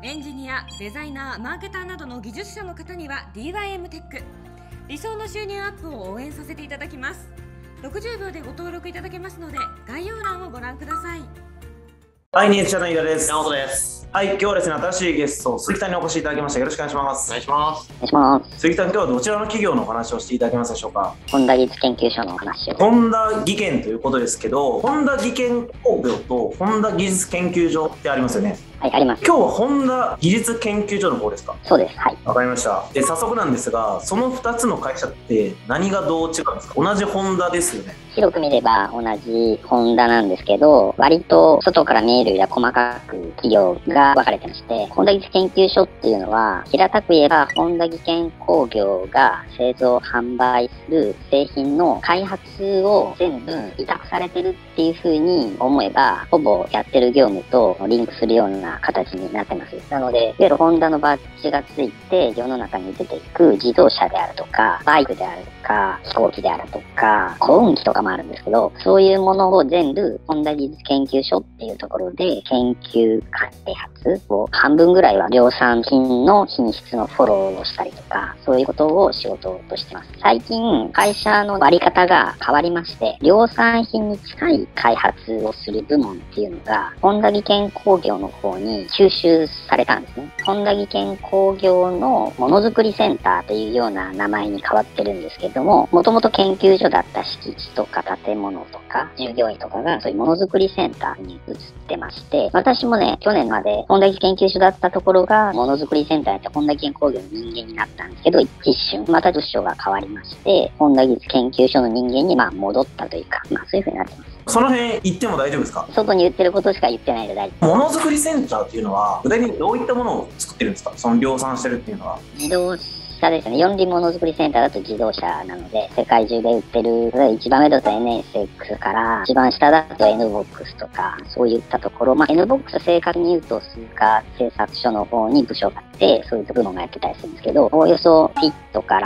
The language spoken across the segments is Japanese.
エンジニア、デザイナー、マーケターなどの技術者の方には DYM テック、理想の収入アップを応援させていただきます。60秒でご登録いただけますので、概要欄をご覧ください。 はい、ニュース社の飯田です。 山本です。 はい、今日はですね、新しいゲスト、鈴木さんにお越しいただきました。よろしくお願いします。 お願いします。 お願いします。 鈴木さん、今日はどちらの企業のお話をしていただけますでしょうか。 本田技術研究所の話を。 本田技研ということですけど、本田技研工業と本田技術研究所ってありますよね。 はい、あります。 今日は本田技術研究所の方ですか？ そうです。はい。 わかりました。で、早速なんですが、その2つの会社って何がどう違うんですか？同じ本田ですよね。 広く見れば同じホンダなんですけど、割と外から見えるよりは細かく企業が分かれてまして、本田技術研究所っていうのは、平たく言えば本田技研工業が製造販売する製品の開発を全部委託されてるっていう風に思えば、ほぼやってる業務とリンクするような形になってます。なので、いわゆるホンダのバッジがついて世の中に出ていく自動車であるとか、バイクであるとか、飛行機であるとか、航運機とかもあるんですけど、そういうものを全部、本田技術研究所っていうところで研究開発を半分ぐらいは量産品の品質のフォローをしたりとか、そういうことを仕事としてます。最近、会社の割り方が変わりまして、量産品に近い開発をする部門っていうのが、本田技研工業の方に吸収されたんですね。本田技研工業のものづくりセンターというような名前に変わってるんですけども、もともと研究所だった敷地とか建物とか従業員とかがそういうものづくりセンターに移ってまして、私もね、去年まで本田技研究所だったところがものづくりセンターに行って本田技研工業の人間になったんですけど、一瞬また部署が変わりまして、本田技術研究所の人間に戻ったというか、そういう風になってます。 その辺言っても大丈夫ですか？ 外に言ってることしか言ってないで大丈夫。 ものづくりセンターっていうのは具体的にどういったものを作ってるんですか？その量産してるっていうのは。 自動車ですね。四輪ものづくりセンターだと自動車なので、世界中で売ってる、一番上だと NSX から、一番下だと NBOX とか、そういったところ、NBOX 正確に言うと、鈴鹿製作所の方に部署があって、そういう部門がやってたりするんですけど、おおよそピットから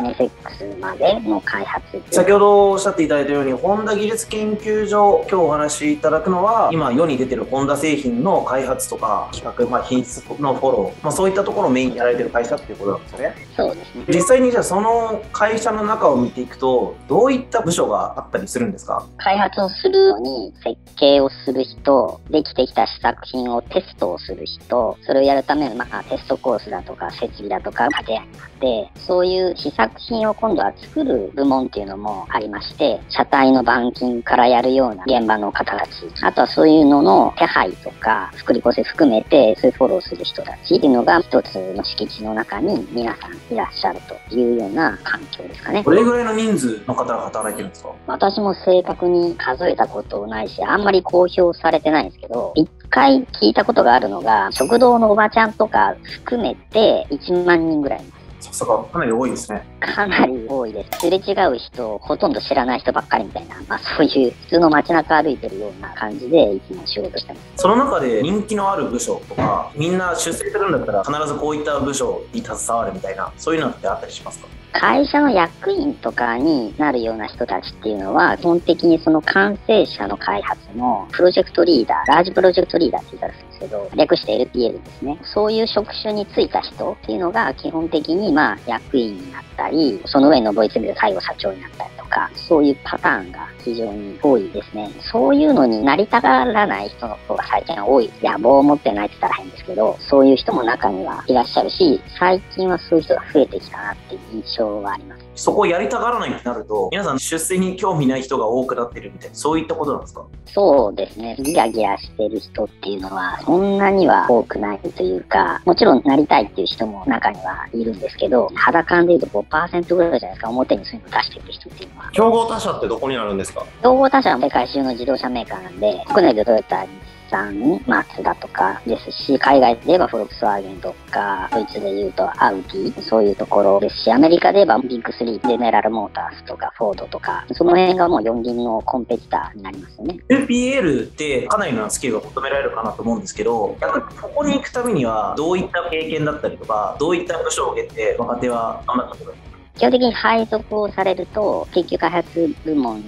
NSX までの開発。 先ほどおっしゃっていただいたように、本田技術研究所、今日お話しいただくのは、今世に出てる本田製品の開発とか、企画、品質のフォロー、そういったところをメインにやられてる会社っていうことなんですよね。 そうですね。 実際にじゃあその会社の中を見ていくと、どういった部署があったりするんですか？ 開発をするのに設計をする人、できてきた試作品をテストをする人、それをやるためのテストコースだとか設備だとか建てあって、そういう試作品を今度は作る部門っていうのもありまして、車体の板金からやるような現場の方たち、あとはそういうのの手配とか作り越せ含めてそういうフォローする人たちっていうのが一つの敷地の中に皆さんいらっしゃるというような環境ですかね。 どれぐらいの人数の方が働いてるんですか？ 私も正確に数えたことないし、あんまり公表されてないんですけど、一回聞いたことがあるのが、食堂のおばちゃんとか含めて1万人ぐらいいます。 さすが、かなり多いですね。 かなり多いです。すれ違う人、ほとんど知らない人ばっかりみたいな、そういう普通の街中歩いてるような感じでいつも仕事してます。 その中で人気のある部署とか、みんな出世するんだったら必ずこういった部署に携わるみたいな、そういうのってあったりしますか？ 会社の役員とかになるような人たちっていうのは、基本的にその完成車の開発のプロジェクトリーダー、ラージプロジェクトリーダーって言い方するんですけど、略して LPL ですね。そういう職種に就いた人っていうのが基本的に役員になったり、その上に上り詰めて最後社長になったりとか、そういうパターンが非常に多いですね。そういうのになりたがらない人の方が最近は多い。野望を持ってないって言ったら変ですけど、そういう人も中にはいらっしゃるし、最近はそういう人が増えてきたなっていう印象はあります。 そこをやりたがらないってなると、皆さん出世に興味ない人が多くなってるみたいな、そういったことなんですか？そうですね。ギラギラしてる人っていうのはそんなには多くないというか、もちろんなりたいっていう人も中にはいるんですけど、肌感で言うと 5% ぐらいじゃないですか、表にそういうの出していく人っていうのは。 競合他社ってどこにあるんですか？ 競合他社は世界中の自動車メーカーなんで、国内でトヨタ、マツダとかですし、海外で言えばフォルクスワーゲンとか、ドイツで言うとアウディ、そういうところですし、アメリカで言えばビッグ3、ゼネラルモータースとかフォードとか、その辺がもう四輪のコンペティターになりますよね。 LPL ってかなりのスキルが求められるかなと思うんですけど、逆にここに行くためにはどういった経験だったりとか、どういった部署を経て若手は頑張ったことですか？ 基本的に配属をされると、研究開発部門に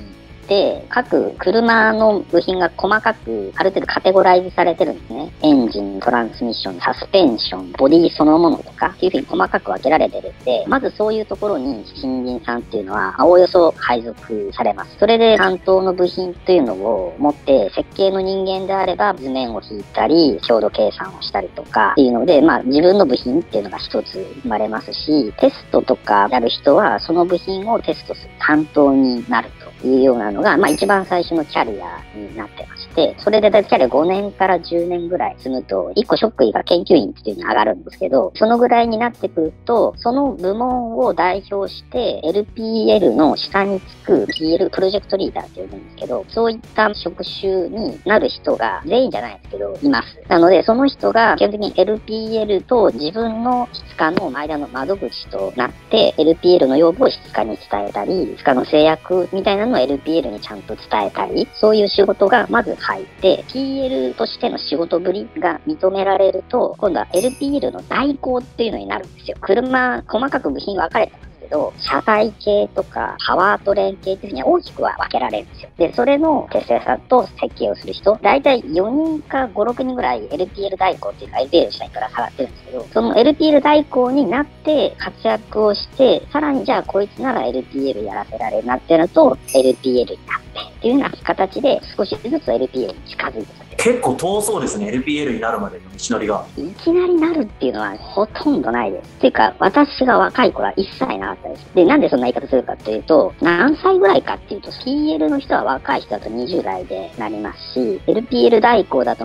て、各車の部品が細かくある程度カテゴライズされてるんですね。エンジン、トランスミッション、サスペンション、ボディそのものとかっていう風に細かく分けられてるんで、まずそういうところに新人さんっていうのはおおよそ配属されます。それで担当の部品というのを持って設計の人間であれば図面を引いたり、強度計算をしたりとかっていうので、自分の部品っていうのが一つ生まれますし、テストとかやる人はその部品をテストする担当になるというようなのが、一番最初のキャリアになってまして、それでだいたいキャリア5年から10年ぐらい積むと、1個職位が研究員っていうのに上がるんですけど、そのぐらいになってくると、その部門を代表して LPL の下につく PL プロジェクトリーダーって呼ぶんですけど、そういった職種になる人が全員じゃないですけど、います。なので、その人が基本的に LPL と自分の質化の間の窓口となって、LPL の要望を質化に伝えたり、質化の制約みたいなのを LPL にちゃんと伝えたり、そういう仕事がまず入って、PL としての仕事ぶりが認められると、今度は LPL の代行っていうのになるんですよ。車、細かく部品分かれてますけど、車体系とかパワートレーン系っていうふうに大きくは分けられるんですよ。で、それのテスト屋さんと設計をする人、だいたい4人か5、6人ぐらい LPL 代行っていうか LPL 社員から下がってるんですけど、その LPL 代行になって活躍をして、さらにじゃあこいつなら LPL やらせられるなってなると LPL になってっていうような形で少しずつ LPL に近づいてくる。 結構遠そうですね、LPL になるまでの道のりが。 いきなりなるっていうのはほとんどないです。っていうか、私が若い頃は一切なかったです。で、なんでそんな言い方するかっていうと、何歳ぐらいかっていうと、PL の人は若い人だと20代でなりますし、LPL 代行だと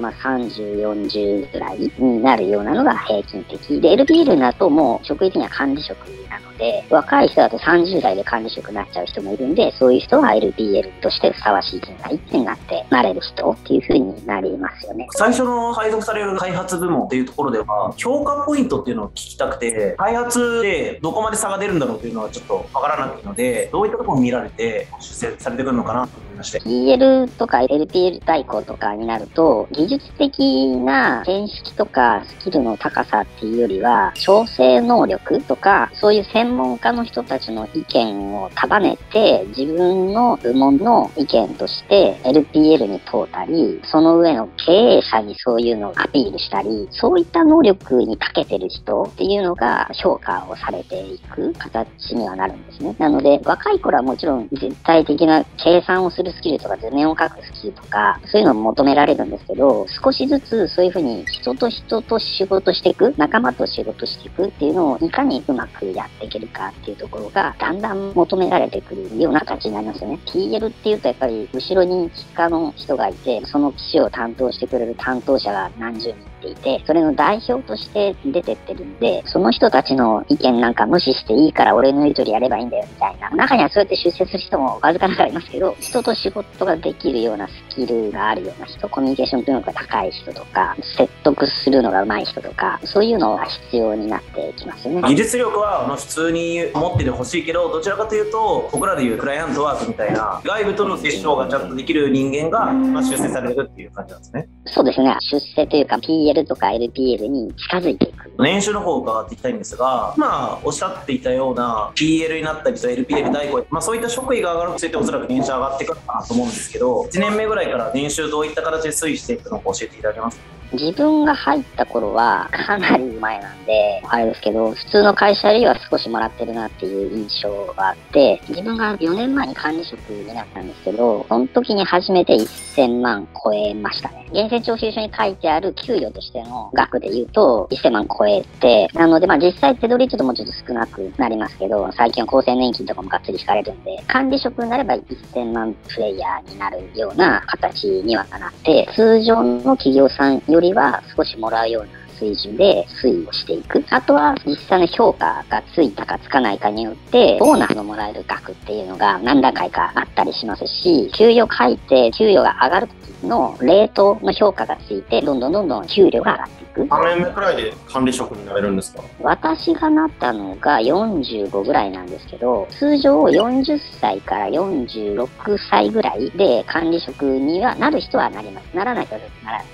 30、40ぐらいになるようなのが平均的。で、LPL になるともう職域には管理職なので、若い人だと30代で管理職になっちゃう人もいるんで、そういう人は LPL としてふさわしい人材ってなってなれる人っていう風になりますよね。 最初の配属される開発部門っていうところでは、評価ポイントっていうのを聞きたくて、開発でどこまで差が出るんだろうっていうのはちょっとわからないので、どういったところを見られて出世されてくるのかなと思いまして。 PL とか LPL 代行とかになると、技術的な見識とかスキルの高さっていうよりは、調整能力とか、そういう専門家の人たちの意見を束ねて、自分の部門の意見として LPL に問うたり、その上の経営者にそういうのをアピールしたり、そういった能力に長けてる人っていうのが評価をされていく形にはなるんですね。なので、若い頃はもちろん絶対的な計算をするスキルとか図面を描くスキルとか、そういうのも求められるんですけど、少しずつそういうふうに人と人と仕事していく、仲間と仕事していくっていうのをいかにうまくやっていけるかっていうところがだんだん求められてくるような形になりますよね。PL っていうとやっぱり後ろに機械の人がいて、その機種を担当してくれる担当者が何十人っていて、それの代表として出てってるんで、その人たちの意見なんか無視していいから俺の言う通りやればいいんだよみたいな。中にはそうやって出世する人もわずかながらいますけど、人と仕事ができるようなスキルがあるような人、コミュニケーション能力が高い人とか、説得するのが上手い人とか、そういうのが必要になってきますよね。 技術力は普通に持っててほしいけど、どちらかというと僕らでいうクライアントワークみたいな外部との接触がちゃんとできる人間が出世されるっていう感じなんですね。 そうですね。出世というか PL とか LPL に近づいていく。 年収の方を伺っていきたいんですが、おっしゃっていたような PL になったりと LPL 代行、そういった職位が上がるについておそらく年収上がっていくかなと思うんですけど、1年目ぐらいから年収どういった形で推移していくのか教えていただけますか？ 自分が入った頃はかなり前なんで、あれですけど、普通の会社よりは少しもらってるなっていう印象があって、自分が4年前に管理職になったんですけど、その時に初めて1000万超えましたね。源泉徴収書に書いてある給与としての額で言うと1000万超えて、なので実際手取りちょっともうちょっと少なくなりますけど、最近は厚生年金とかもがっつり引かれるんで、管理職になれば1000万プレイヤーになるような形にはなって、通常の企業さんよりは少しもらうような水準で推移をしていく。あとは実際の評価がついたかつかないかによって、ボーナスのもらえる額っていうのが何段階かあったりしますし、給与改定、給与が上がる時のレートの評価がついて、どんどん給料が上がっていく。 何年目くらいで管理職になれるんですか？ 私がなったのが45ぐらいなんですけど、通常40歳から46歳ぐらいで管理職にはなる人はなります。ならない人はならないです。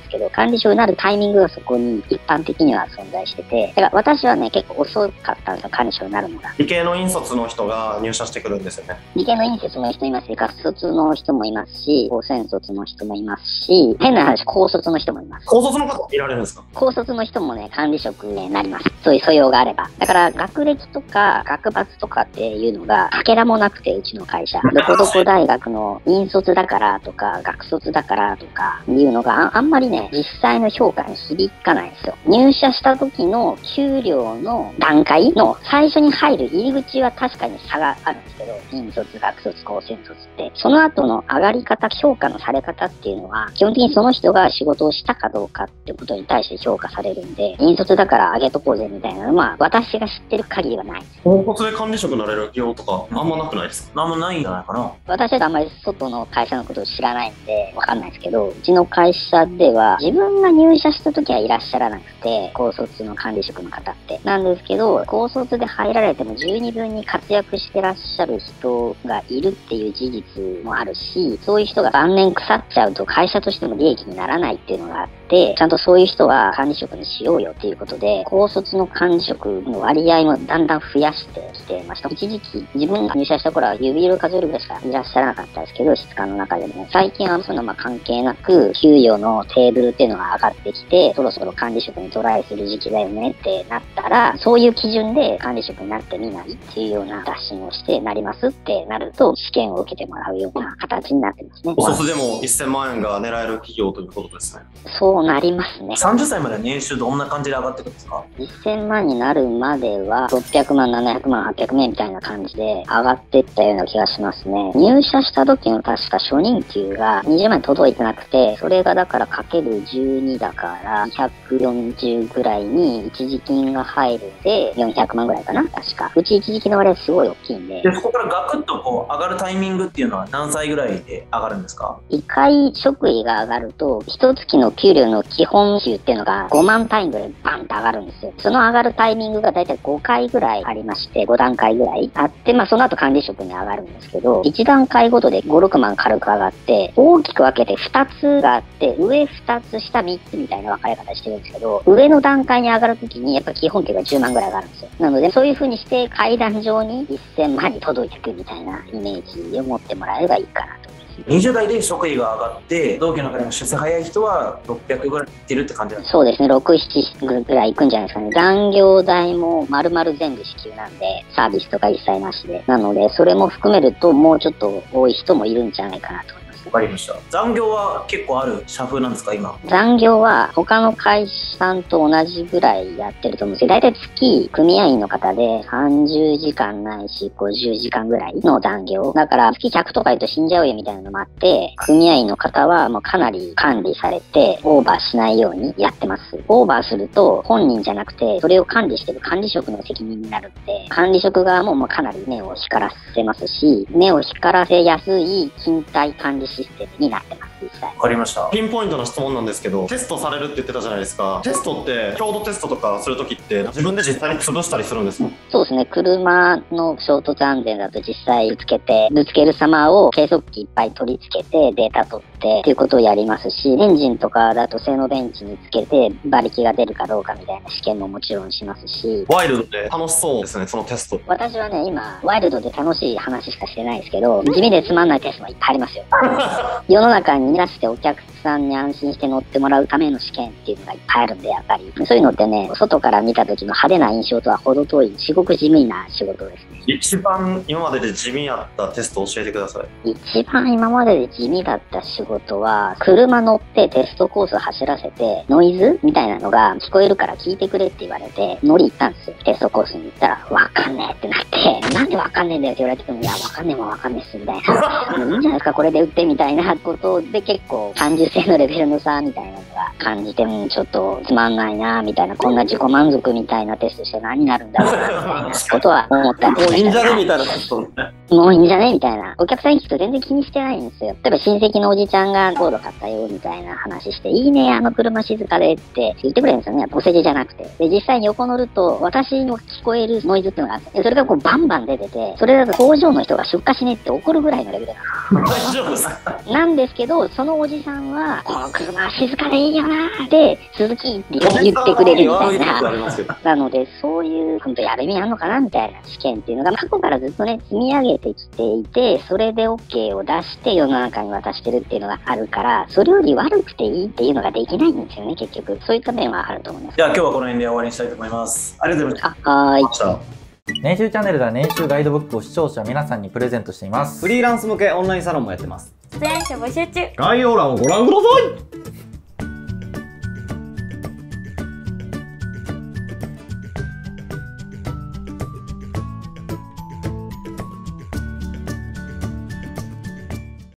ですけど、管理職になるタイミングがそこに一般的には存在してて、だから私はね、結構遅かったんですよ、管理職になるのが。 理系の引率の人が入社してくるんですよね。 理系の引率の人もいますし、学卒の人もいますし、高専卒の人もいますし、変な話、高卒の人もいます。 高卒の方いられるんですか？ 高卒の人もね、管理職になります。そういう素養があれば。だから、学歴とか、学閥とかっていうのが、かけらもなくて、うちの会社。どこどこ大学の引率だからとか、学卒だからとか、いうのがあんまりね、実際の評価に響かないんですよ。入社した時の給料の段階の最初に入る入り口は確かに差があるんですけど、引率、学卒、高専卒って、その後の上がり方、評価のされ方っていうのは、基本的にその人が仕事をしたかどうかってことに対して評価されるんで、引率だから上げとこうぜみたいなのは、私が知ってる限りはない。 高卒で管理職になれる企業とかあんまなくないですか？ なんもないんじゃないかな。 私はあんまり外の会社のことを知らないんで、わかんないですけど、うちの会社では、自分が入社した時はいらっしゃらなくて、高卒の管理職の方って。なんですけど、高卒で入られても十二分に活躍してらっしゃる人がいるっていう事実もあるし、そういう人が晩年腐っちゃうと会社としても利益にならないっていうのがあって、ちゃんとそういう人は管理職にしようよっていうことで、高卒の管理職の割合もだんだん増やしてきてました。一時期、自分が入社した頃は指色数えるぐらいしかいらっしゃらなかったですけど、質感の中でも。最近はそういうのは関係なく、給与のテーブルっていうのが上がってきて、そろそろ管理職にトライする時期だよねってなったら、そういう基準で管理職になってみないっていうような打診をしてなりますってなると、試験を受けてもらうような形になってますね。 高卒でも1000万円が狙える企業ということですね。 そうなりますね。 30歳までは年収どんな感じで上がっていくんですか 1000万になるまでは、600万、700万、800万みたいな感じで上がっていったような気がしますね。入社した時の確か初任給が20万に届いてなくて、それがだからかける12だから240ぐらいに一時金が入るんで400万ぐらいかな確か。うち一時金の割合すごい大きいんで。 で、そこからガクッとこう上がるタイミングっていうのは何歳ぐらいで上がるんですか？ 一回職位が上がると、一月の給料の基本給っていうのが5万単位ぐらいバンと上がるんですよ。その上がるタイミングがだいたい5回ぐらいありまして、5段階ぐらいあって、その後管理職に上がるんですけど、1段階ごとで5、6万軽く上がって、大きく分けて2つがあって、上2つ、下3つみたいな分かれ方してるんですけど、上の段階に上がるときにやっぱ基本給が10万ぐらい上がるんですよ。なので、そういう風にして階段上に1000万に届いていくみたいなイメージを持ってもらえればいいかなと。 20代で職位が上がって同期の中でも出世早い人は600ぐらいいってるって感じなんですか？ そうですね、6、7ぐらいいくんじゃないですかね。残業代も丸々全部支給なんで、サービスとか一切なしで。なので、それも含めるともうちょっと多い人もいるんじゃないかなと思います。 わかりました。残業は結構ある社風なんですか今？ 残業は他の会社さんと同じぐらいやってると思うんですけど、だいたい月組合員の方で30時間ないし50時間ぐらいの残業。だから月100とか言うと死んじゃうよみたいなのもあって、組合員の方はもうかなり管理されてオーバーしないようにやってます。オーバーすると本人じゃなくてそれを管理してる管理職の責任になるんで、管理職側もかなり目を光らせますし、目を光らせやすい勤怠管理システムになってます。実際。 わかりました。 ピンポイントな質問なんですけど、テストされるって言ってたじゃないですか。テストって強度テストとかするときって自分で実際に潰したりするんですか？ そうですね。車の衝突安全だと実際ぶつける様を計測器いっぱい取り付けてデータ取ってっていうことをやりますし、エンジンとかだと性能電池につけて馬力が出るかどうかみたいな試験ももちろんしますし。 ワイルドで楽しそうですね、そのテスト。 私はね、今、ワイルドで楽しい話しかしてないですけど、地味でつまんないテストもいっぱいありますよ。世の中に出してお客さんに安心して乗ってもらうための試験っていうのがいっぱいあるんで、やっぱり。そういうのってね、外から見た時の派手な印象とは程遠い、すごく地味な仕事ですね。 一番今までで地味やったテストを教えてください。 一番今までで地味だった仕事は、車乗ってテストコース走らせて、ノイズみたいなのが聞こえるから聞いてくれって言われて、乗り行ったんですよ。テストコースに行ったら、わかんねえってなって、なんでわかんねえんだよって言われても、いや、わかんねえもんわかんねえっす、みたいな。いいんじゃないですか、これで打ってみたいなことで結構、30歳のレベルの差みたいなのが感じて、ちょっとつまんないな、みたいな、こんな自己満足みたいなテストして何になるんだろうな、みたいなことは思ったりしました。 もういいんじゃねみたいなテストね。 もういいんじゃねみたいな。お客さんに聞くと全然気にしてないんですよ。例えば親戚のおじちゃんがコード買ったよみたいな話して、いいね、あの車静かでって言ってくれるんですよね。お世辞じゃなくて。で、実際に横乗ると、私の聞こえるノイズっていうのがあって、それがこうバンバン出てて、それだと工場の人が出荷しねえって怒るぐらいのレベル大丈夫ですか？ なんですけど、そのおじさんはは、この車は静かでいいよなーって、鈴木って言ってくれるみたいな。なので、そういう本当やる意味あるのかなみたいな試験っていうのが、過去からずっとね、積み上げてきていて、それで OK を出して世の中に渡してるっていうのがあるから、それより悪くていいっていうのができないんですよね、結局。そういった面はあると思います。 じゃあ今日はこの辺で終わりにしたいと思います。ありがとうございました。 はーい。 年収チャンネルでは年収ガイドブックを視聴者皆さんにプレゼントしています。 フリーランス向けオンラインサロンもやってます。 出演者募集中。 概要欄をご覧ください。